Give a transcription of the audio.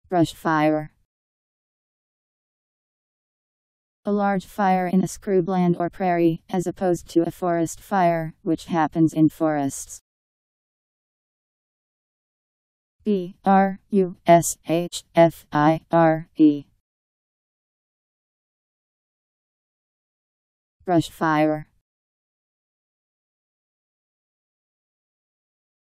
Brushfire. A large fire in a scrubland or prairie, as opposed to a forest fire, which happens in forests. Brushfire. Brushfire.